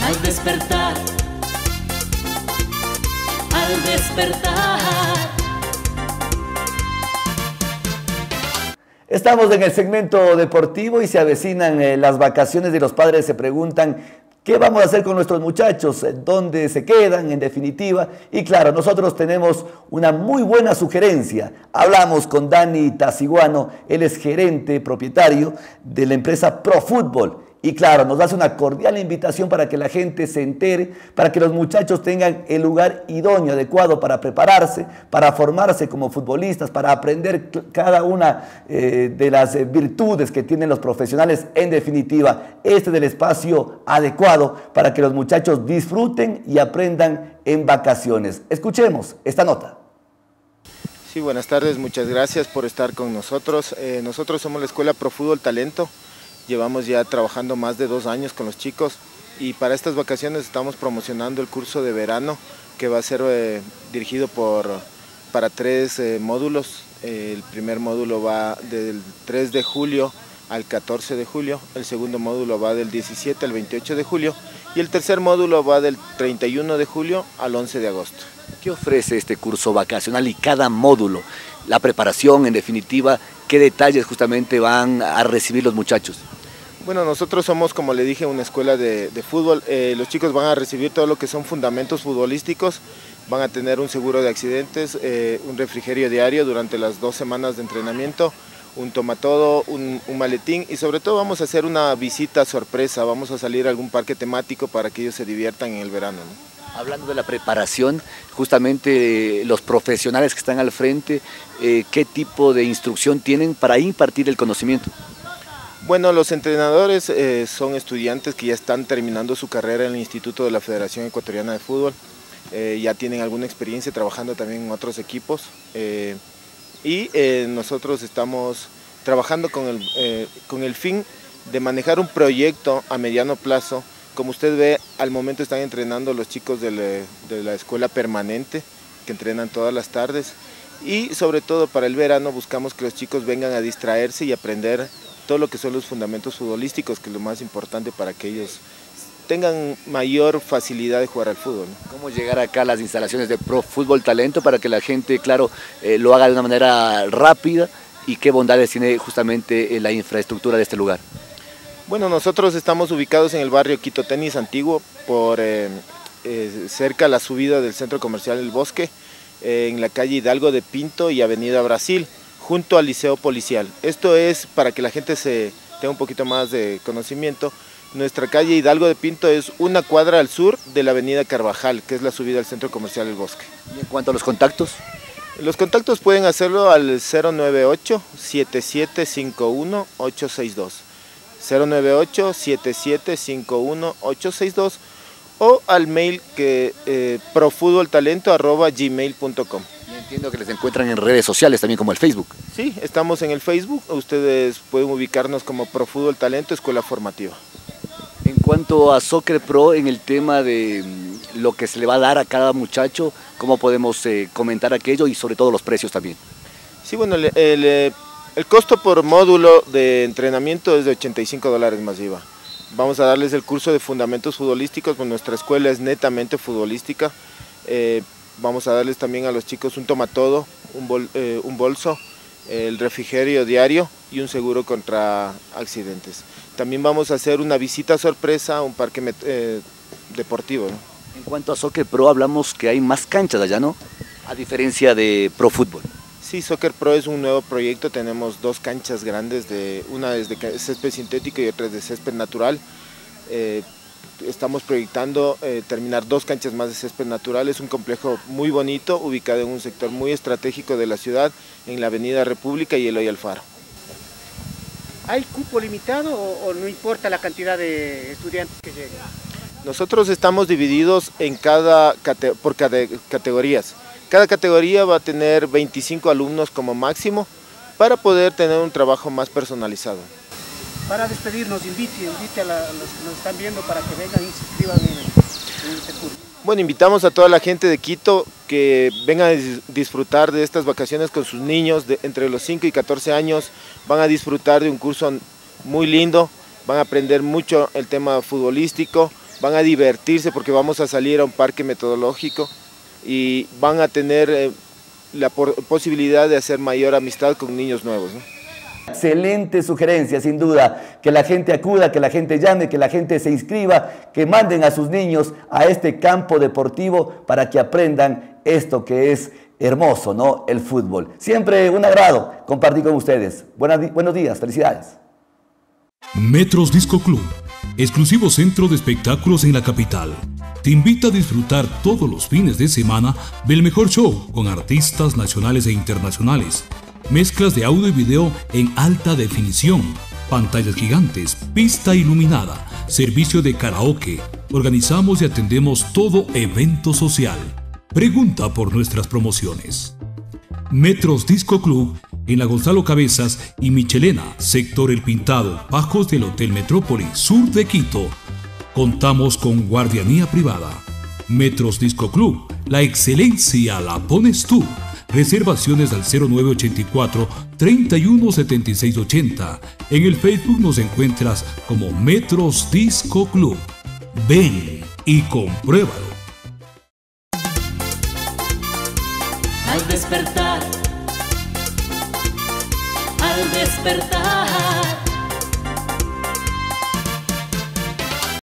al despertar, al despertar. Estamos en el segmento deportivo y se avecinan las vacaciones y los padres se preguntan ¿qué vamos a hacer con nuestros muchachos? ¿Dónde se quedan en definitiva? Y claro, nosotros tenemos una muy buena sugerencia. Hablamos con Dani Tasiguano, él es gerente propietario de la empresa ProFútbol. Y claro, nos hace una cordial invitación para que la gente se entere, para que los muchachos tengan el lugar idóneo, adecuado para prepararse, para formarse como futbolistas, para aprender cada una de las virtudes que tienen los profesionales. En definitiva, este es el espacio adecuado para que los muchachos disfruten y aprendan en vacaciones. Escuchemos esta nota. Sí, buenas tardes, muchas gracias por estar con nosotros. Nosotros somos la Escuela ProFútbol Talento. Llevamos ya trabajando más de 2 años con los chicos y para estas vacaciones estamos promocionando el curso de verano que va a ser dirigido para 3 módulos. El primer módulo va del 3 de julio al 14 de julio, el segundo módulo va del 17 al 28 de julio y el tercer módulo va del 31 de julio al 11 de agosto. ¿Qué ofrece este curso vacacional y cada módulo? La preparación, en definitiva, ¿qué detalles justamente van a recibir los muchachos? Bueno, nosotros somos, como le dije, una escuela de fútbol. Los chicos van a recibir todo lo que son fundamentos futbolísticos, van a tener un seguro de accidentes, un refrigerio diario durante las 2 semanas de entrenamiento, un tomatodo, un maletín y sobre todo vamos a hacer una visita sorpresa, vamos a salir a algún parque temático para que ellos se diviertan en el verano, ¿no? Hablando de la preparación, justamente los profesionales que están al frente, ¿qué tipo de instrucción tienen para impartir el conocimiento? Bueno, los entrenadores son estudiantes que ya están terminando su carrera en el Instituto de la Federación Ecuatoriana de Fútbol, ya tienen alguna experiencia trabajando también en otros equipos y nosotros estamos trabajando con el fin de manejar un proyecto a mediano plazo. Como usted ve, al momento están entrenando los chicos de la escuela permanente, que entrenan todas las tardes, y sobre todo para el verano buscamos que los chicos vengan a distraerse y aprender todo lo que son los fundamentos futbolísticos, que es lo más importante para que ellos tengan mayor facilidad de jugar al fútbol, ¿no? ¿Cómo llegar acá a las instalaciones de ProFútbol Talento para que la gente, claro, lo haga de una manera rápida y qué bondades tiene justamente la infraestructura de este lugar? Bueno, nosotros estamos ubicados en el barrio Quito Tenis Antiguo, por cerca a la subida del centro comercial El Bosque, en la calle Hidalgo de Pinto y avenida Brasil, junto al Liceo Policial. Esto es para que la gente tenga un poquito más de conocimiento. Nuestra calle Hidalgo de Pinto es 1 cuadra al sur de la avenida Carvajal, que es la subida al centro comercial El Bosque. ¿Y en cuanto a los contactos? Los contactos pueden hacerlo al 098-7751-862. 098-7751-862 o al mail que profutboltalento@gmail.com. Entiendo que les encuentran en redes sociales también como el Facebook. Sí, estamos en el Facebook, ustedes pueden ubicarnos como ProFútbol Talento Escuela Formativa. En cuanto a Soccer Pro, en el tema de lo que se le va a dar a cada muchacho, ¿cómo podemos comentar aquello y sobre todo los precios también? Sí, bueno, el costo por módulo de entrenamiento es de $85 más IVA. Vamos a darles el curso de fundamentos futbolísticos, pues nuestra escuela es netamente futbolística. Vamos a darles también a los chicos un tomatodo, un bolso, el refrigerio diario y un seguro contra accidentes. También vamos a hacer una visita sorpresa a un parque deportivo, ¿no? En cuanto a Soccer Pro, hablamos que hay más canchas allá, ¿no? A diferencia de ProFútbol. Sí, Soccer Pro es un nuevo proyecto, tenemos 2 canchas grandes, una es de césped sintético y otra es de césped natural. Estamos proyectando terminar 2 canchas más de césped natural. Es un complejo muy bonito, ubicado en un sector muy estratégico de la ciudad, en la avenida República y Eloy Alfaro. ¿Hay cupo limitado o no importa la cantidad de estudiantes que lleguen? Nosotros estamos divididos por categorías. Cada categoría va a tener 25 alumnos como máximo para poder tener un trabajo más personalizado. Para despedirnos, invite a los que nos están viendo para que vengan y se inscriban en este curso. Bueno, invitamos a toda la gente de Quito que vengan a disfrutar de estas vacaciones con sus niños entre los 5 y 14 años. Van a disfrutar de un curso muy lindo, van a aprender mucho el tema futbolístico, van a divertirse porque vamos a salir a un parque metodológico y van a tener la posibilidad de hacer mayor amistad con niños nuevos, ¿no? Excelente sugerencia, sin duda, que la gente acuda, que la gente llame, que la gente se inscriba, que manden a sus niños a este campo deportivo para que aprendan esto que es hermoso, ¿no? El fútbol. Siempre un agrado compartir con ustedes. Buenos días, felicidades. Metros Disco Club, exclusivo centro de espectáculos en la capital, te invita a disfrutar todos los fines de semana del mejor show con artistas nacionales e internacionales, mezclas de audio y video en alta definición, pantallas gigantes, pista iluminada, servicio de karaoke. Organizamos y atendemos todo evento social. Pregunta por nuestras promociones. Metros Disco Club en la Gonzalo Cabezas y Michelena, sector El Pintado, bajos del Hotel Metrópoli, sur de Quito. Contamos con guardianía privada. Metros Disco Club, la excelencia la pones tú. Reservaciones al 0984 317680. En el Facebook nos encuentras como Metros Disco Club. Ven y compruébalo. Al despertar, al despertar.